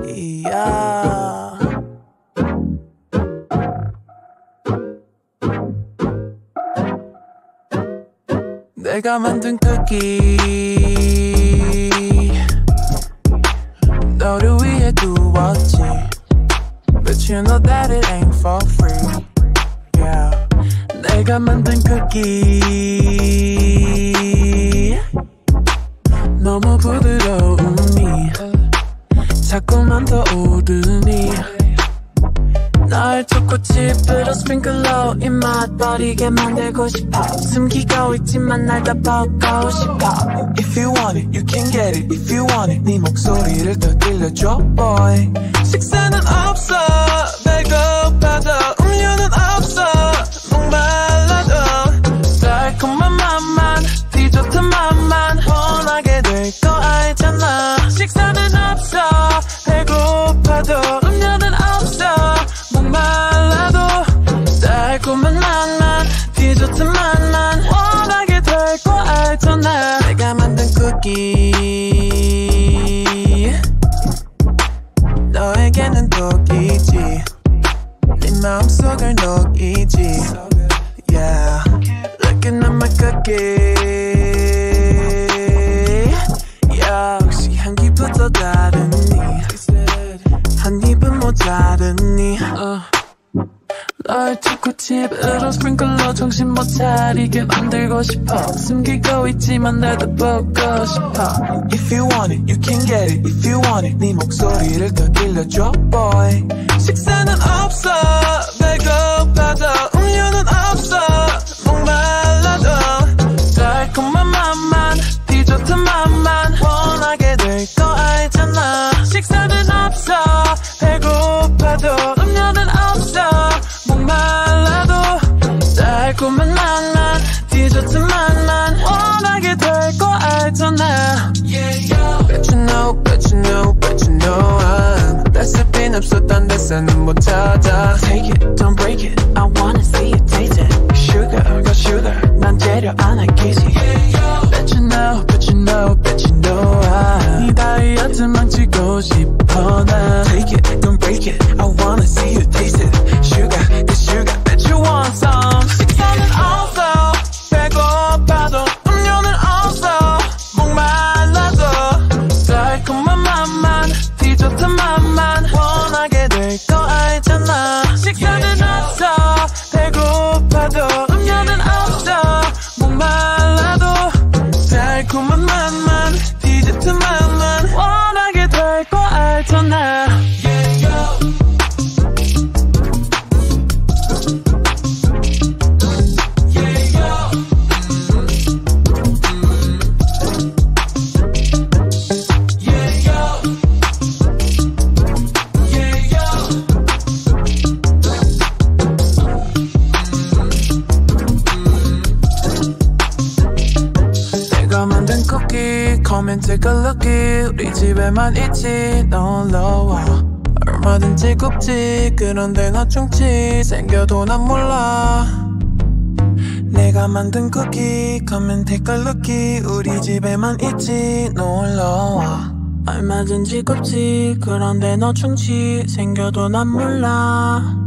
yeah. 내가 만든 쿠키 너를 위해 두었지 But you know that it ain't for free yeah. 내가 만든 쿠키 너무 부드러우니 자꾸만 더 오르니 날 초코칩으로 스프링클러 입맛 버리게 만들고 싶어 숨기고 있지만 날 다 보고 싶어 If you want it, you can get it If you want it, 네 목소리를 더 들려줘 boy 식사는 없어 배고파도 음료는 없어 목말라도 달콤한 맛만 디저트 맛만 원하게 될 거 알잖아 식사는 없어 배고파도 음료는 없어 목말라도 달콤한 맛만 디저트 맛만 원하게 될 거 알잖아 내가 만든 쿠키 너에게는 독이지 네 마음속을 녹이지 Yeah Looking at my cookie 역시 향기부터 다르니 한 입은 모자르니 널 초코칩으로 스프링클러 정신 못 차리게 만들고 싶어 숨기고 있지만 나도 보고 싶어 If you want it, you can get it If you want it, 네 목소리를 더 들려줘 boy 식사는 없어 배고파도 음료는 없어 목말라도 달콤한 맛만 디저트 맛만 원하게 될 거 알잖아 식사는 없어 배고파도 음료는 없어 목말라도 달콤한 맛만 디저트 맛만 원하게 될 거 알잖아 yeah, Bet you know, bet you know, bet you know 레시피는 없어 딴 데서는 못 찾아 Take it, don't break it I wanna see you taste it Sugar, got sugar 난 재료 안 아끼지 Bet you know, bet you know, bet you know 네 다이어트 망치고 싶어 나 Take it, don't break it I wanna see you taste it Sugar, got sugar Bet you want some 식사는 없어 배고파도 음료는 없어 목말라도 달콤한 맛만 디저트 맛만 원하게 될 거 알잖아 식사는 없어 배고파도 음료는 없어 목말라도 달콤한 맛만 디저트 맛만 원하게 될 거 알잖아 Come and take a look 우리 집에만 있지 놀러와 얼마든지 굽지 그런데 너 충치 생겨도 난 몰라 내가 만든 쿠키 Come and take a look 우리 집에만 있지 놀러와 얼마든지 굽지 그런데 너 충치 생겨도 난 몰라